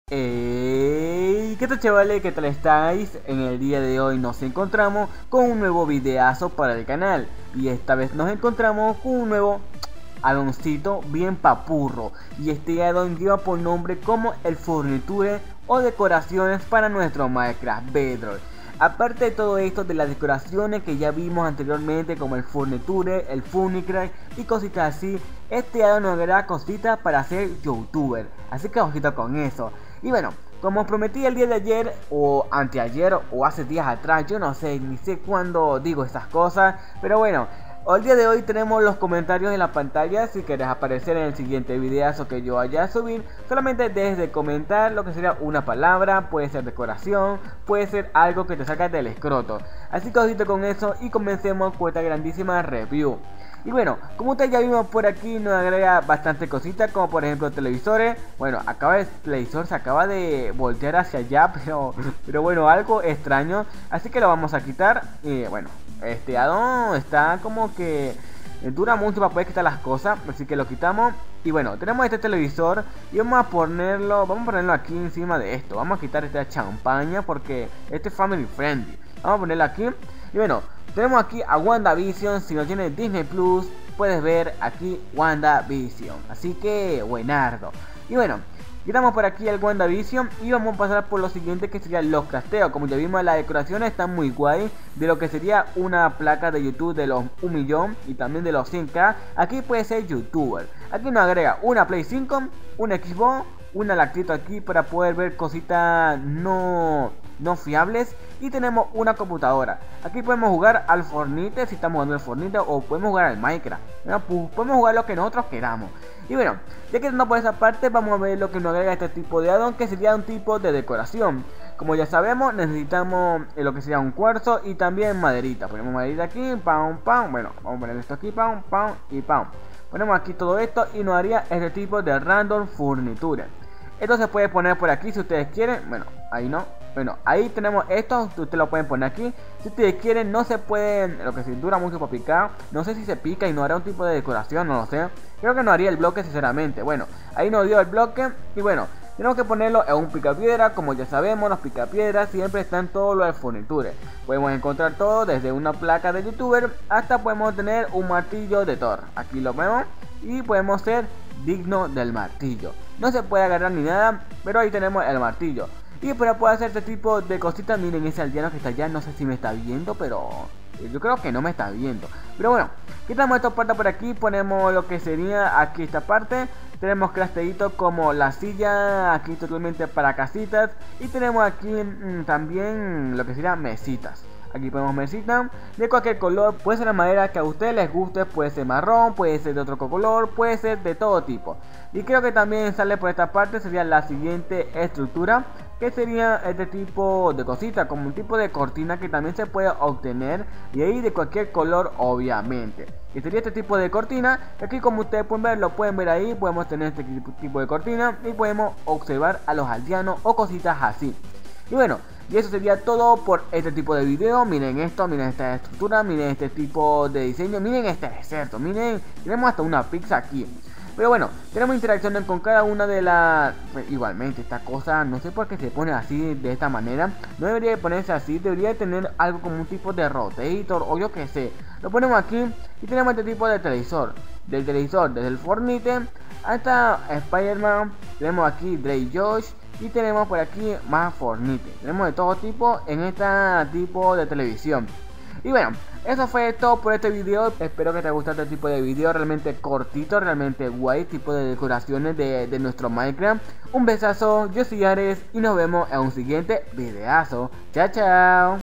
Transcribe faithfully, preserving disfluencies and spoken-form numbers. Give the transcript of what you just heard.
Hey, ¿qué tal chavales? ¿Qué tal estáis? En el día de hoy nos encontramos con un nuevo videazo para el canal. Y esta vez nos encontramos con un nuevo adoncito bien papurro. Y este addon lleva por nombre como el Furniture o decoraciones para nuestro Minecraft Bedrock. Aparte de todo esto de las decoraciones que ya vimos anteriormente como el Furniture, el Funicraft y cositas así, este addon nos dará cositas para ser youtuber. Así que ojito con eso. Y bueno, como os prometí el día de ayer o anteayer o hace días atrás, yo no sé, ni sé cuándo digo estas cosas, pero bueno, el día de hoy tenemos los comentarios en la pantalla. Si quieres aparecer en el siguiente videazo que yo vaya a subir, solamente dejes de comentar lo que sería una palabra, puede ser decoración, puede ser algo que te saca del escroto. Así que ojito con eso y comencemos con esta grandísima review. Y bueno, como ustedes ya vimos por aquí, nos agrega bastante cositas, como por ejemplo televisores. Bueno, acaba el televisor, se acaba de voltear hacia allá, pero, pero bueno, algo extraño. Así que lo vamos a quitar. Y bueno, este addon está como que dura mucho para poder quitar las cosas, así que lo quitamos. Y bueno, tenemos este televisor y vamos a ponerlo, vamos a ponerlo aquí encima de esto. Vamos a quitar esta champaña porque este es family friendly. Vamos a ponerlo aquí. Y bueno, tenemos aquí a WandaVision. Si no tienes Disney Plus, puedes ver aquí WandaVision. Así que buenardo. Y bueno, quitamos por aquí el WandaVision y vamos a pasar por lo siguiente, que sería los crafteos. Como ya vimos, las decoraciones están muy guay. De lo que sería una placa de YouTube de los un millón y también de los cien k. Aquí puede ser youtuber. Aquí nos agrega una Play cinco, una Xbox, una lactito aquí para poder ver cositas no, no fiables. Y tenemos una computadora. Aquí podemos jugar al Fortnite si estamos jugando al Fortnite, o podemos jugar al Minecraft. ¿No? Podemos jugar lo que nosotros queramos. Y bueno, ya que no por esa parte, vamos a ver lo que nos agrega este tipo de addon, que sería un tipo de decoración. Como ya sabemos, necesitamos lo que sería un cuarzo y también maderita. Ponemos maderita aquí, pam, pam. Bueno, vamos a poner esto aquí, pam, pam y pam. Ponemos aquí todo esto y nos haría este tipo de random furniture. Esto se puede poner por aquí si ustedes quieren. Bueno, ahí no. Bueno, ahí tenemos esto. Ustedes lo pueden poner aquí. Si ustedes quieren, no se pueden. Lo que se dura mucho para picar. No sé si se pica y no hará un tipo de decoración. No lo sé. Creo que no haría el bloque, sinceramente. Bueno, ahí nos dio el bloque. Y bueno, tenemos que ponerlo en un picapiedra. Como ya sabemos, los picapiedras siempre están todos los furniture. Podemos encontrar todo, desde una placa de youtuber hasta podemos tener un martillo de Thor. Aquí lo vemos. Y podemos ser digno del martillo. No se puede agarrar ni nada, pero ahí tenemos el martillo. Y para poder hacer este tipo de cositas, miren ese aldeano que está allá, no sé si me está viendo, pero yo creo que no me está viendo. Pero bueno, quitamos esta parte por aquí, ponemos lo que sería aquí esta parte. Tenemos crafteaditos como la silla, aquí totalmente para casitas. Y tenemos aquí mmm, también lo que sería mesitas. Aquí ponemos mesita de cualquier color, puede ser la madera que a ustedes les guste, puede ser marrón, puede ser de otro color, puede ser de todo tipo. Y creo que también sale por esta parte, sería la siguiente estructura, que sería este tipo de cosita, como un tipo de cortina que también se puede obtener, y ahí de cualquier color obviamente. Y sería este tipo de cortina, aquí como ustedes pueden ver, lo pueden ver ahí, podemos tener este tipo de cortina y podemos observar a los aldeanos o cositas así. Y bueno, y eso sería todo por este tipo de video. Miren esto, miren esta estructura, miren este tipo de diseño, miren este desierto, miren, tenemos hasta una pizza aquí. Pero bueno, tenemos interacciones con cada una de las... Igualmente, esta cosa, no sé por qué se pone así, de esta manera. No debería de ponerse así, debería de tener algo como un tipo de rotator o yo que sé. Lo ponemos aquí y tenemos este tipo de televisor. Del televisor, desde el Fortnite hasta Spider-Man. Tenemos aquí Drake Josh. Y tenemos por aquí más Fortnite. Tenemos de todo tipo en este tipo de televisión. Y bueno, eso fue todo por este video. Espero que te guste este tipo de video, realmente cortito, realmente guay, tipo de decoraciones de, de nuestro Minecraft. Un besazo, yo soy Ares y nos vemos en un siguiente videazo. Chao, chao.